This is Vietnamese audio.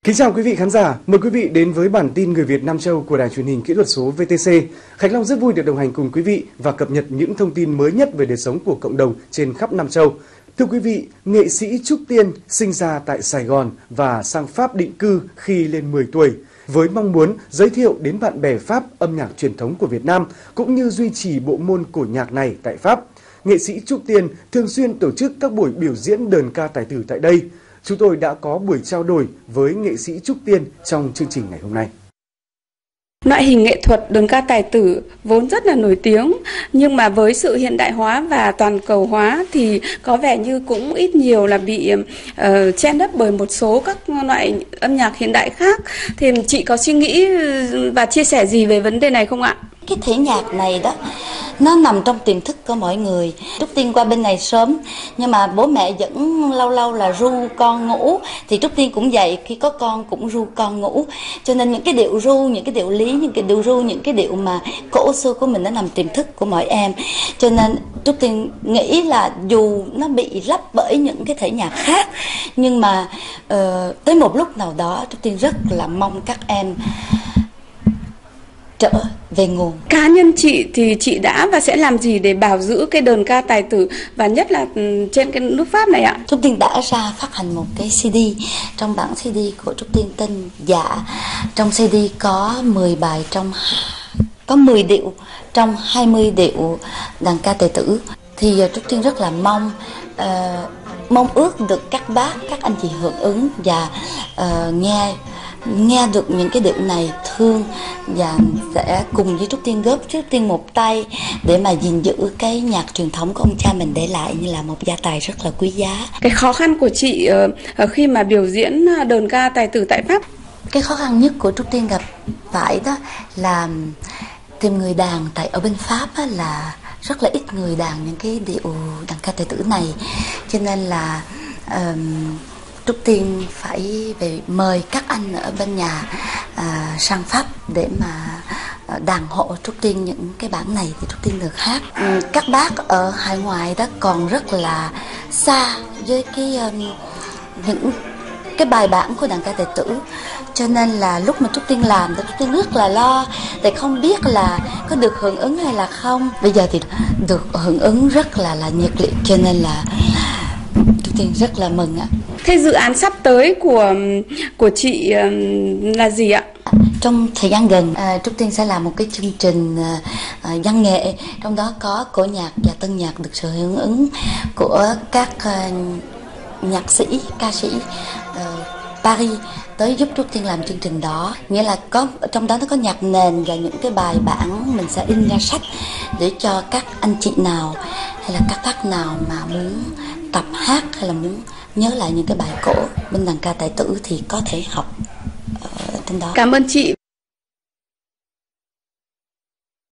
Kính chào quý vị khán giả, mời quý vị đến với bản tin Người Việt Nam Châu của Đài Truyền hình Kỹ thuật số VTC. Khánh Long rất vui được đồng hành cùng quý vị và cập nhật những thông tin mới nhất về đời sống của cộng đồng trên khắp Nam Châu. Thưa quý vị, nghệ sĩ Trúc Tiên sinh ra tại Sài Gòn và sang Pháp định cư khi lên 10 tuổi, với mong muốn giới thiệu đến bạn bè Pháp âm nhạc truyền thống của Việt Nam cũng như duy trì bộ môn cổ nhạc này tại Pháp. Nghệ sĩ Trúc Tiên thường xuyên tổ chức các buổi biểu diễn đờn ca tài tử tại đây. Chúng tôi đã có buổi trao đổi với nghệ sĩ Trúc Tiên trong chương trình ngày hôm nay. Loại hình nghệ thuật đờn ca tài tử vốn rất là nổi tiếng, nhưng mà với sự hiện đại hóa và toàn cầu hóa thì có vẻ như cũng ít nhiều là bị che lấp bởi một số các loại âm nhạc hiện đại khác. Thì chị có suy nghĩ và chia sẻ gì về vấn đề này không ạ? Cái thể nhạc này đó, nó nằm trong tiềm thức của mọi người. Trúc Tiên qua bên này sớm, nhưng mà bố mẹ vẫn lâu lâu là ru con ngủ. Thì Trúc Tiên cũng vậy, khi có con cũng ru con ngủ. Cho nên những cái điệu ru, những cái điệu lý, những cái điệu ru, những cái điệu mà cổ xưa của mình nó nằm tiềm thức của mọi em. Cho nên Trúc Tiên nghĩ là dù nó bị lấp bởi những cái thể nhạc khác, nhưng mà tới một lúc nào đó Trúc Tiên rất là mong các em trở về nguồn. Cá nhân chị thì chị đã và sẽ làm gì để bảo giữ cái đờn ca tài tử và nhất là trên cái nước Pháp này ạ? Trúc Tiên đã ra phát hành một cái CD. Trong bản CD của Trúc Tiên tên Dạ. Trong CD có 10 bài có 10 điệu trong 20 điệu đàn ca tài tử. Thì Trúc Tiên rất là mong ước được các bác, các anh chị hưởng ứng và nghe được những cái điệu này thương và sẽ cùng với Trúc Tiên góp Trúc Tiên một tay để mà gìn giữ cái nhạc truyền thống của ông cha mình để lại như là một gia tài rất là quý giá. Cái khó khăn của chị khi mà biểu diễn đờn ca tài tử tại Pháp? Cái khó khăn nhất của Trúc Tiên gặp phải đó là tìm người đàn, tại ở bên Pháp á, là rất là ít người đàn những cái điệu đàn ca tài tử này, cho nên là Trúc Tiên phải mời các anh ở bên nhà sang Pháp để mà đàn hộ Trúc Tiên những cái bản này thì Trúc Tiên được hát. Các bác ở hải ngoại đó còn rất là xa với những cái bài bản của đàn ca tài tử, cho nên là lúc mà Trúc Tiên làm thì Trúc Tiên rất là lo để không biết là có được hưởng ứng hay là không. Bây giờ thì được hưởng ứng rất là nhiệt liệt, cho nên là Trúc Tiên rất là mừng ạ. Thế dự án sắp tới của chị là gì ạ? Trong thời gian gần, Trúc Tiên sẽ làm một cái chương trình văn nghệ, trong đó có cổ nhạc và tân nhạc được sự hưởng ứng của các nhạc sĩ, ca sĩ Paris tới giúp Trúc Tiên làm chương trình đó. Nghĩa là trong đó nó có nhạc nền và những cái bài bản mình sẽ in ra sách để cho các anh chị nào hay là các bác nào mà muốn tập hát hay là muốn nhớ lại những cái bài cổ bên đàn ca tài tử thì có thể học trên đó. Cảm ơn chị